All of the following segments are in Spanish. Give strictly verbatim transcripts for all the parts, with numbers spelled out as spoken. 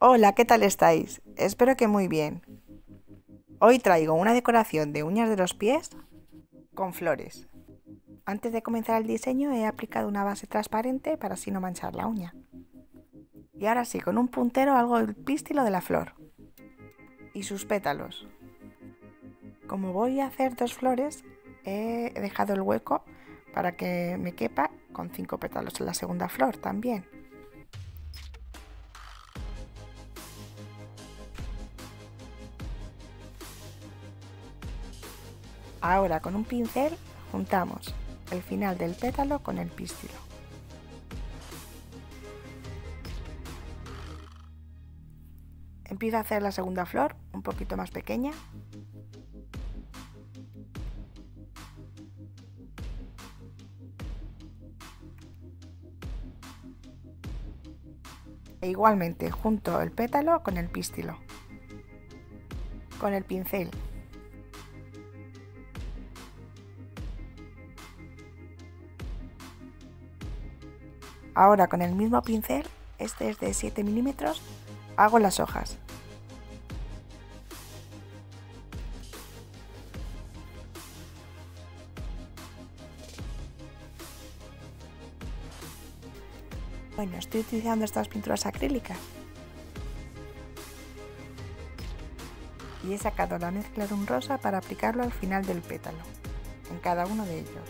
Hola, ¿qué tal estáis? Espero que muy bien. Hoy traigo una decoración de uñas de los pies con flores. Antes de comenzar el diseño he aplicado una base transparente para así no manchar la uña. Y ahora sí, con un puntero hago el pístilo de la flor y sus pétalos. Como voy a hacer dos flores, he dejado el hueco para que me quepa con cinco pétalos en la segunda flor también. Ahora con un pincel juntamos el final del pétalo con el pístilo. Empiezo a hacer la segunda flor, un poquito más pequeña. E igualmente junto el pétalo con el pístilo. Con el pincel. Ahora con el mismo pincel, este es de siete milímetros, hago las hojas. Bueno, estoy utilizando estas pinturas acrílicas. Y he sacado la mezcla de un rosa para aplicarlo al final del pétalo, en cada uno de ellos.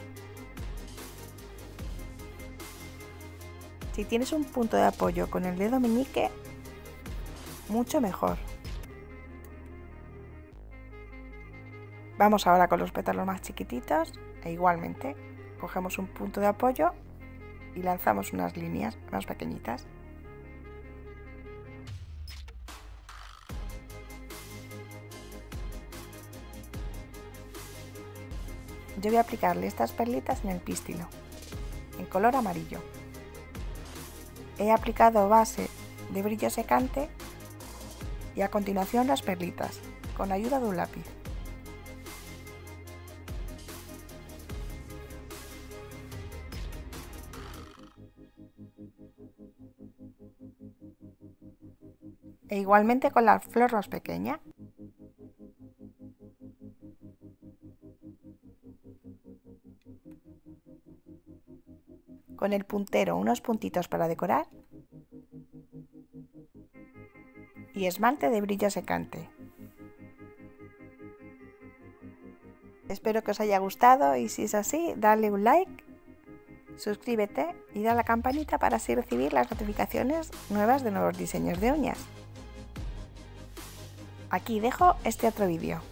Si tienes un punto de apoyo con el dedo meñique, mucho mejor. Vamos ahora con los pétalos más chiquititos e igualmente cogemos un punto de apoyo y lanzamos unas líneas más pequeñitas. Yo voy a aplicarle estas perlitas en el pístilo, en color amarillo. He aplicado base de brillo secante y a continuación las perlitas, con ayuda de un lápiz. E igualmente con la flor más pequeña. Con el puntero unos puntitos para decorar y esmalte de brillo secante. Espero que os haya gustado y si es así, dale un like, suscríbete y da a la campanita para así recibir las notificaciones nuevas de nuevos diseños de uñas. Aquí dejo este otro vídeo.